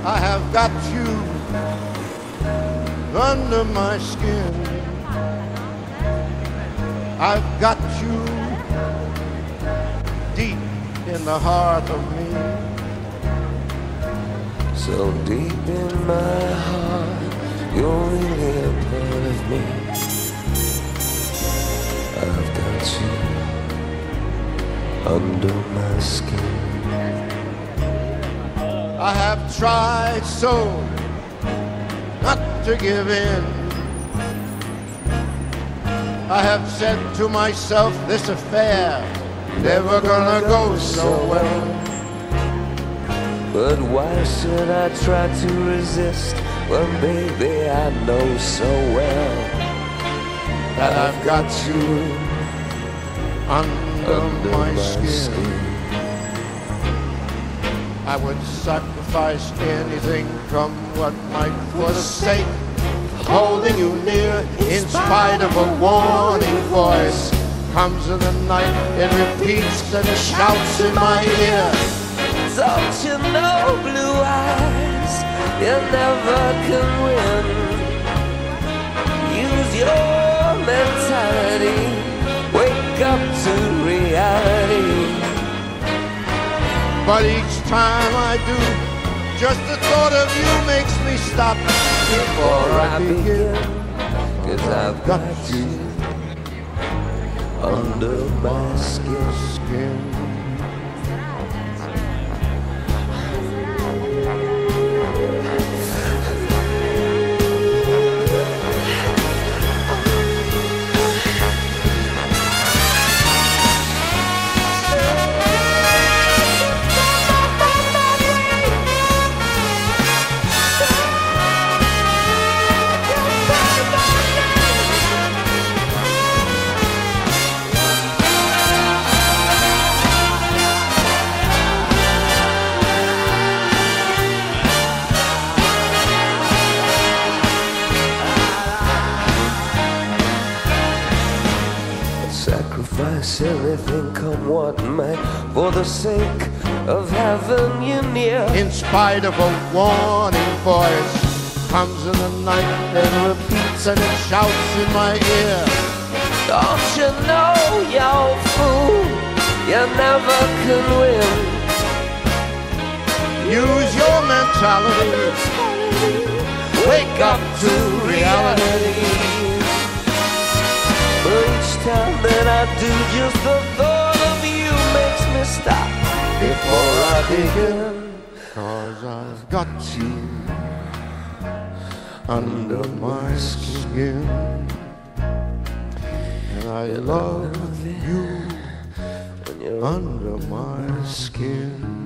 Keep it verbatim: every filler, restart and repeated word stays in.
I have got you under my skin. I've got you deep in the heart of me. So deep in my heart, you're really a part of me. I've got you under my skin. I have tried so not to give in. I have said to myself, this affair never gonna go so well. But why should I try to resist when, baby, I know so well that I've got you under, under my, my skin. skin. I would sacrifice anything, come what might, for the sake of holding you near. In spite of a warning voice comes in the night, it repeats and it shouts in my ear. Don't you know, blue eyes, you never can win. Use your mentality, wake up to reality. But each time I do, just the thought of you makes me stop before I begin. Cause I've got you under my skin. Sacrifice anything, come what may, for the sake of having you near. In spite of a warning voice comes in the night and repeats and it shouts in my ear. Don't you know, you fool, you never can win. Use your mentality, wake up to reality. Each time that I do, just the thought of you makes me stop before I begin. Cause I've got you under my skin, and I love you under my skin.